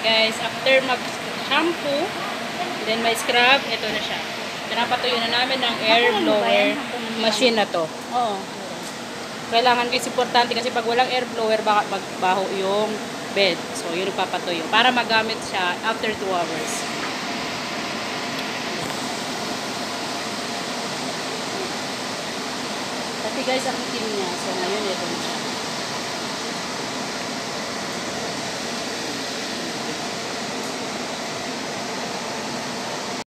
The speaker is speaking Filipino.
guys, after mag-shampoo, then may scrub, ito na siya. Pinapatuyo na namin ng air blower machine na to. Oo. Kailangan guys, importante kasi pag walang air blower, baka magbaho yung bed. So, yun papatuyo. Para magamit siya after 2 hours. Kasi guys, ang itim niya. So, ngayon, ito na siya.